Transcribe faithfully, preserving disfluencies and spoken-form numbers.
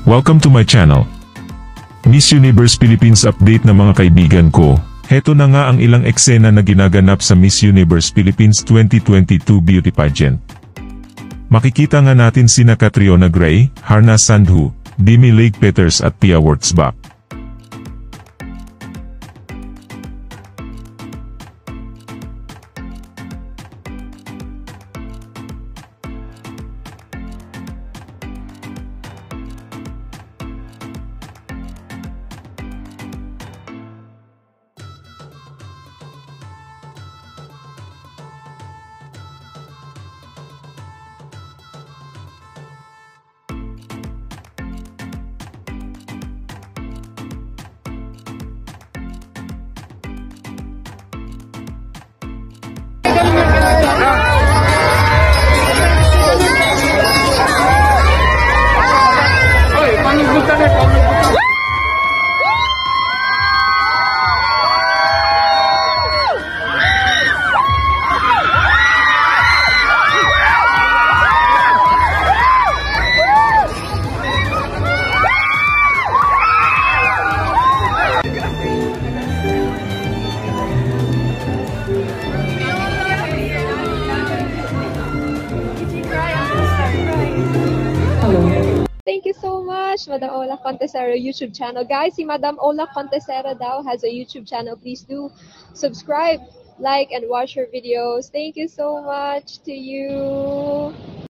Welcome to my channel. Miss Universe Philippines update na mga kaibigan ko. Heto na nga ang ilang eksena na ginaganap sa Miss Universe Philippines twenty twenty-two beauty pageant. Makikita nga natin sina Catriona Gray, Harna Sandhu, Demi Lake Peters at Pia Wurtzbach. Thank you so much, Madam Ola Contesero YouTube channel. Guys, si Madam Ola Contesero daw has a YouTube channel. Please do subscribe, like, and watch her videos. Thank you so much to you.